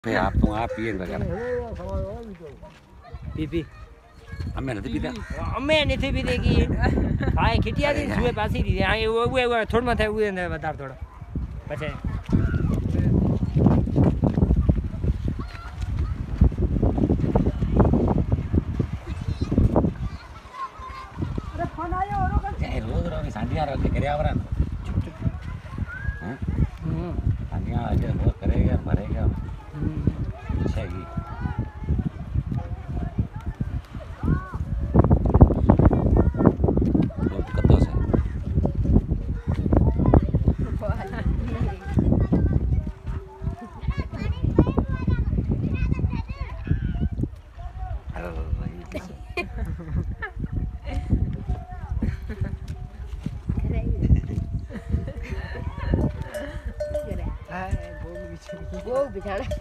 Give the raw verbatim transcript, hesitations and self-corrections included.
पे आप तो आप पिए वगैरह पी पी हमें नहीं पीता हमें नहीं थी पी देगी हाय खिटिया दी सुबह पासी दी हां वो वो थोड़ा मत है वो बता थोड़ा बचे अरे फोन आयो और ए रोज रोज सांडिया रख के आवरा चुप चुप हैं हम्म सांडिया आज वो करेगा भरेगा अच्छा ही वो बिछाना